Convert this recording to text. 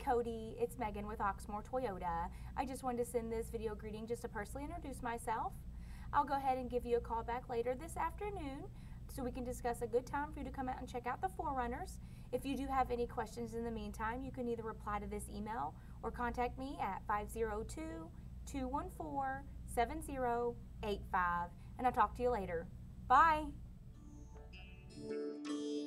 Cody, it's Megan with Oxmoor Toyota. I just wanted to send this video greeting just to personally introduce myself. I'll go ahead and give you a call back later this afternoon so we can discuss a good time for you to come out and check out the 4Runners. If you do have any questions in the meantime, you can either reply to this email or contact me at 502-214-7085, and I'll talk to you later. Bye!